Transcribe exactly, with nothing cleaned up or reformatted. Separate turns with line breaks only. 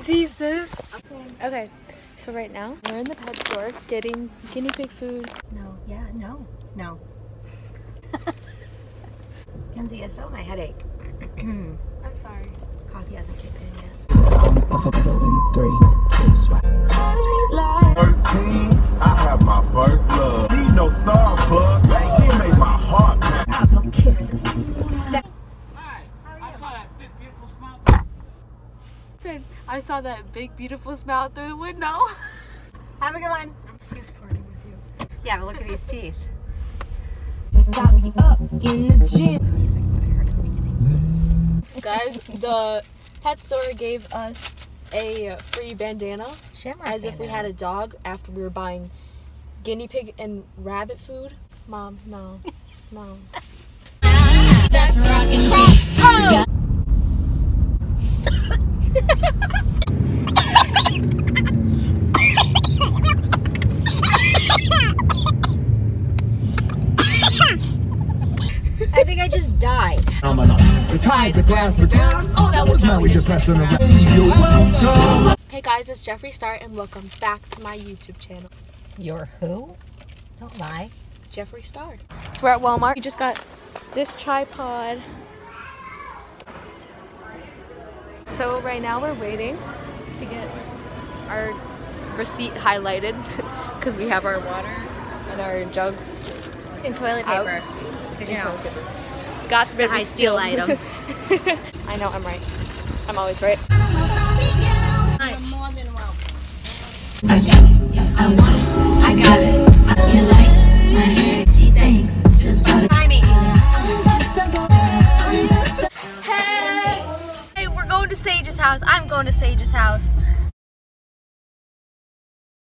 tease this. Okay, so right now we're in the pet store getting guinea pig food.
No, yeah, no, no. Kenzie, I still have my headache.
I'm sorry.
Coffee hasn't kicked in yet.
I'll flip it in three, two, one.
thirteen, I have my first love. Need no Starbucks. She made my heart pound.
Couple kisses.
Hi, I saw that big beautiful smile.
Said, I saw that big beautiful smile through the window.
Have a good one.
He's flirting with you.
Yeah, but look at these teeth.
Stop me up in the gym.
The music that I heard at the beginning.
Guys, the pet store gave us a free bandana
Shamrock
as if we
bandana.
had a dog after we were buying guinea pig and rabbit food. Mom, no, no.
That's rockin' oh!
I think I just died.
The tide, the glass, the down. Oh, that was now we just messing around. You're welcome.
Hey guys, it's Jeffree Star and welcome back to my YouTube channel.
You're who? Don't lie.
Jeffree Star. So we're at Walmart. We just got this tripod. So right now we're waiting to get our receipt highlighted because we have our water and our jugs
And toilet
out.
paper. Because you know,
God forbid
it's a high
we
steal
steal.
item.
I know, I'm right. I'm always right.
You're more than welcome.
I got it, I want it, I got it. You like my hair? She thinks. Just try to
Buy me.
Hey! Hey, we're going to Sage's house. I'm going to Sage's house.